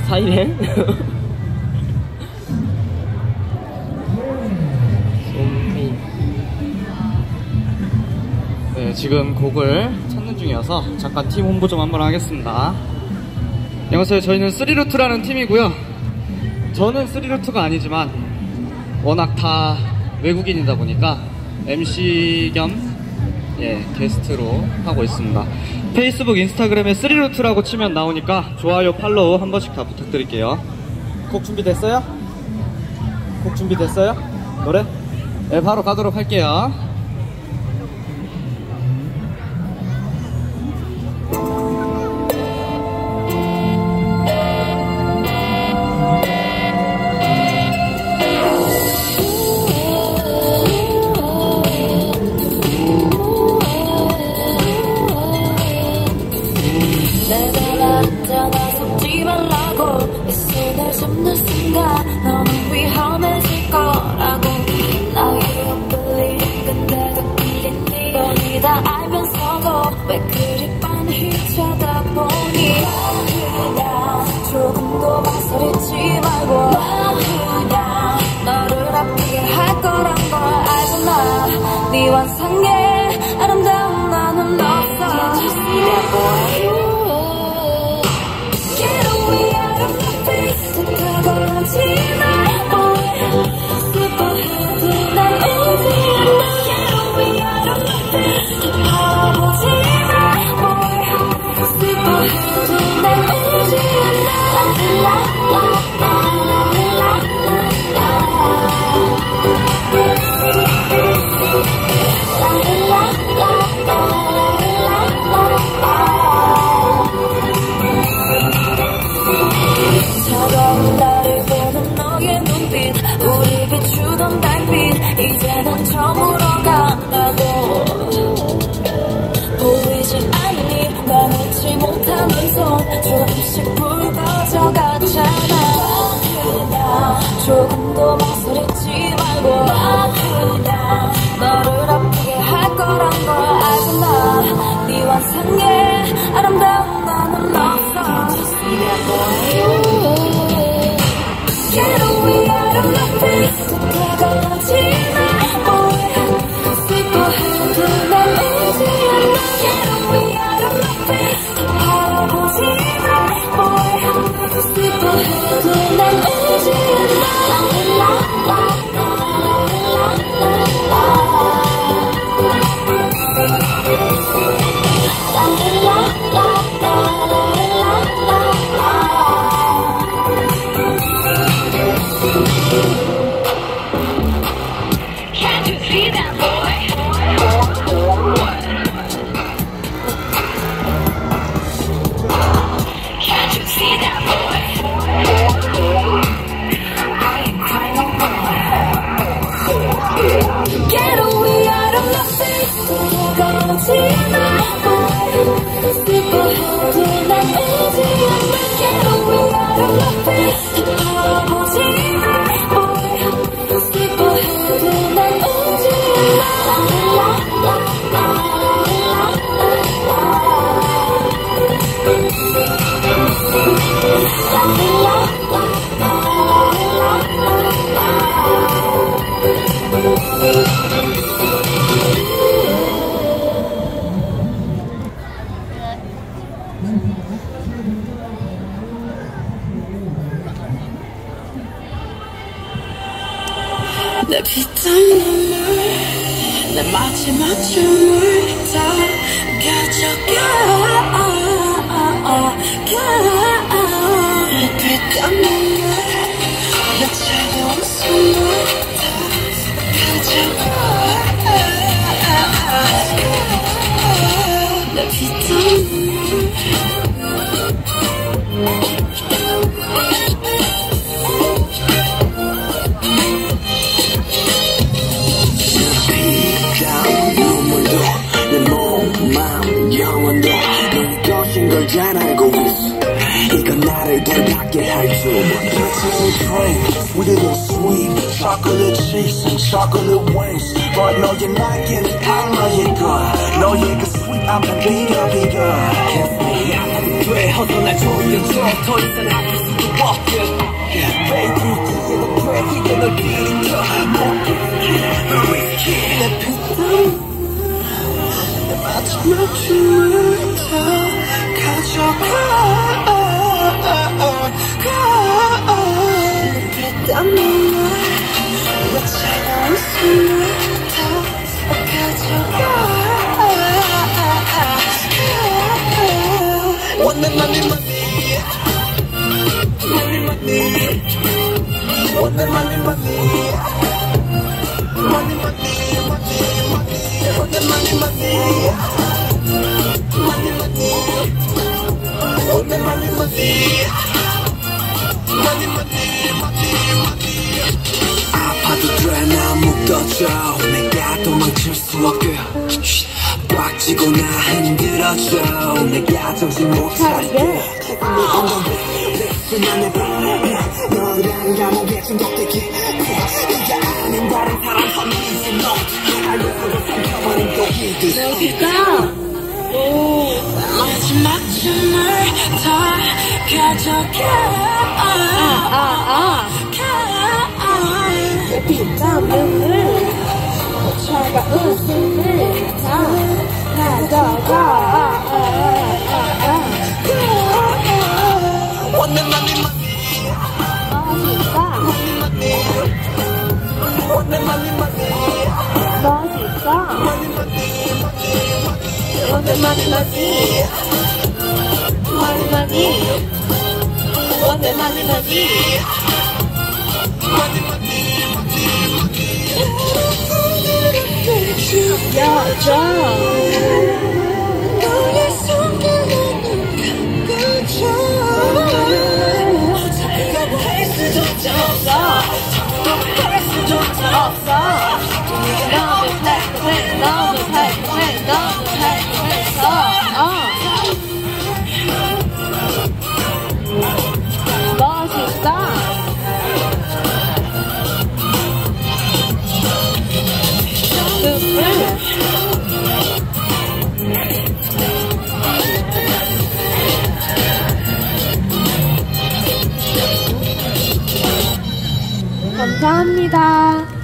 사이렌? 좀비. 네, 지금 곡을 찾는 중이어서 잠깐 팀 홍보 좀 한번 하겠습니다. 안녕하세요. 저희는 3루트라는 팀이고요. 저는 3루트가 아니지만 워낙 다 외국인이다 보니까 MC 겸 게스트로 하고 있습니다. 페이스북, 인스타그램에 3루트라고 치면 나오니까 좋아요, 팔로우 한 번씩 다 부탁드릴게요. 곡 준비됐어요? 곡 준비됐어요? 노래? 네, 바로 가도록 할게요. 다 알면서도 왜 그리 빤히 쳐다보니 그냥 조금도 망설이지 말고 그냥 너를 아프게 할 거란 걸 알구나. 네 환상에 아름다운 나는 없어. Get away out of my face. 다가오지 말고 슬퍼해도 난 오지 않아. Get away out of my face. 바라보지 말고 슬퍼해도 난 오지 않아. 차가운 나를 보는 너의 눈빛, 우리 비추던 달빛 이제는 저물어 간다고. 보이지 않니 나 놓지 못하는 손 조금씩 붉어져 가잖아. 그냥 조금도 망설이지 말고 그냥 너를 아프게 할 거란 걸 알구나. 네 환상에 아름다운 나는 없어. Get away out of my face. 다가오지 말고 슬퍼해도 난 오지 않아. Get away out of my face. 바라보지 말고 슬퍼해도 난 오지 Can't you see that boy? Can't you see that boy? I ain't crying no more. Get away out of my face. 다가오지 말고 슬퍼해도 난 오지 않아. Get away out of my face. 바라보지 말고 슬퍼해도 난 오지 내 피땀 눈물 내 마지막 춤을 다 가져가. 내 피땀 눈물 내 차가운 숨을 다 가져가. 내 피땀 눈물 걸 잘 알고 있어. 이건 나를 돌아가게 할 주문. With a little sweet chocolate cheeks and chocolate wings. But 너의 날개는 악마의 것. 너의 그 sweet 앞에 비가 Kiss me, 돼. 어서 날 조여줘. 더 이상 아플 수도 너희들이 더 못해 risky 내 피땀 내 마지막 춤을 다 가져가 내 피땀 눈물 내 차가운 숨을 다 가져가 One money money money money One money money money money money One money money money money One money money money money 아파도 돼 나 묶어줘 내가 도망칠 수 없게 꽉 쥐고 나 흔들어줘 내가 정신 못 차리게 수많은 밤 너랑 감옥에 중독되기 네가 아닌 다른 사람 선미지 너 알고서도 삼켜버린 독이들 마지막 춤을 다 가져가 내 피땀 눈물 차가운 숨을 다 가져가 One money money One money money 멋있어. money money 오늘 많이 많이 오늘 많이 많이 죽여줘. 너의 손길은 가져 자기가 할 수조차 없어. 할 수조차 없어. 너무 달콤해, 너무 달콤해, 너무 달콤해서. 멋있다. 감사합니다.